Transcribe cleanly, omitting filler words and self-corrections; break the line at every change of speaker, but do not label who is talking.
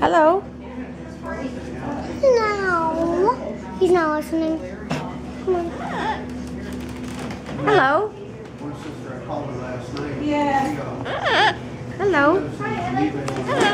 Hello.
No. He's not listening. Come on.
Hello.
One sister I called her last night.
Yeah.
Hello.
Hello.